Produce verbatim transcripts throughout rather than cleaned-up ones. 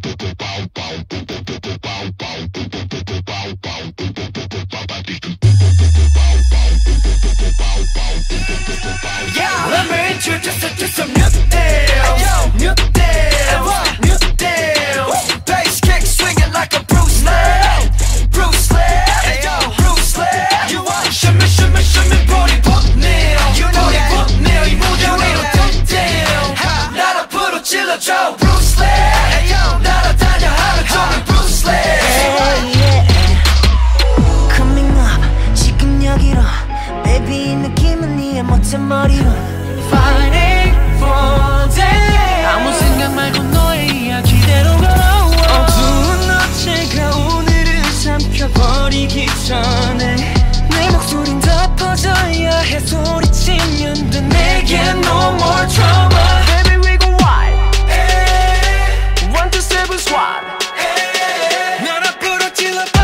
Let me introduce you to some new deals. New deals, new deals. Bass kick swinging like a Bruce Lee. Bruce Lee, Bruce Lee. You want shimmy, shimmy, shimmy, booty pop nail. You know that pop nail. 이 무대 위로 top down. 나라 부르질러줘 Bruce Lee. 날아다녀 하루 종일 Bruce Lee. Coming up, 지금 여기로. Baby 이 느낌은 니의 멋진 머리로. Fighting for day. 아무 생각 말고 너의 이야기대로 걸어와. 어두운 너체가 오늘을 삼켜버리기 전에 내 목소린 더 퍼져야 해. 소리치면 돼. 내겐 no more trauma. Baby we go wild. One two seven squad. 날 앞으로 찔러봐.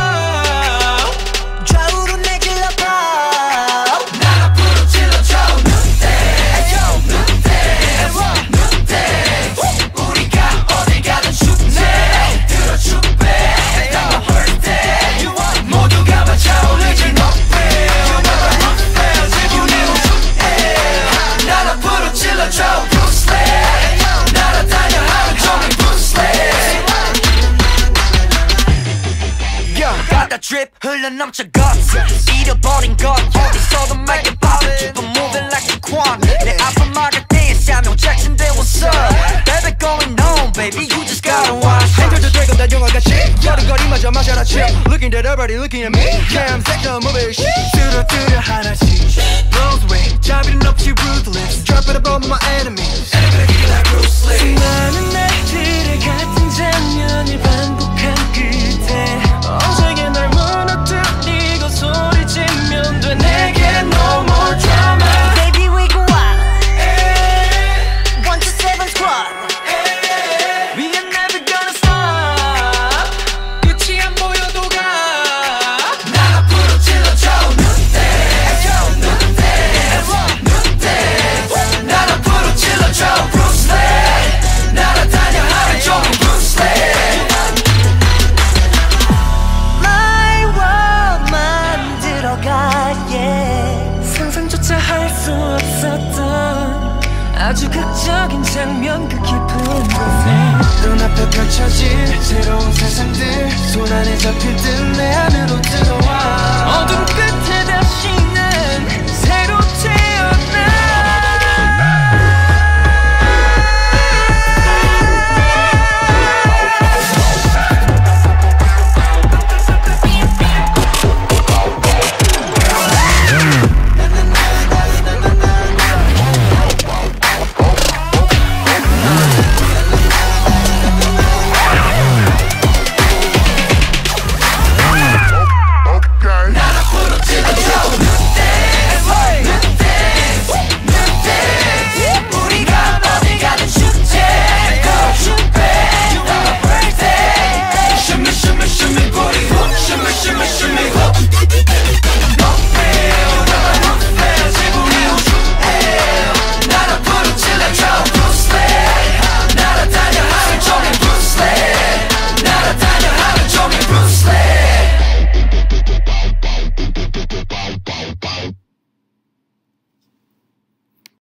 좌우로 내질러봐. 날 앞으로 찔러줘. 우리가 어딜 가든 춥네. 들어줄게. Don't hurt that. 모두가 맞아올리지 높이. 지분이 우주해. 날 앞으로 찔러줘 Bruce Lee. 날아다녀 하루 종일 Bruce Lee. 갖다 drip 흘러넘쳐 guts. 잃어버린 것 어디서도 make it pop. Keep on moving like a quan. 내 앞을 막을 때에 Samuel Jackson 대 what's up. Baby going on baby you just gotta watch. 행동도 되고 난 영화같이 걸음걸이마저 마셔라 chill. Looking at everybody looking at me. Cam sector moving shit. 뚜루뚜루 하나씩 Rose way 자비는 없이 ruthless. Drop it above my enemies. 수많은 날들의 같은 장면을 반복한 끝에 언제게 날 무너뜨리고 소리치면 돼. 내게 no more drama. Baby we go wild. One two seven squad. We are never gonna stop. 끝이 안 보여도 가. 날 앞으로 찔러줘 눈대. 눈대. 눈대. 날 앞으로 찔러줘 Bruce Lee. 날아다녀 하루 종일 Bruce Lee. My world 만들어가 yeah. 상상조차 할 수 없었던 아주 극적인 장면. 그 깊은 곳에 눈앞에 펼쳐질 새로운 세상들 손 안에 잡힐 듯 내 안으로 들어와.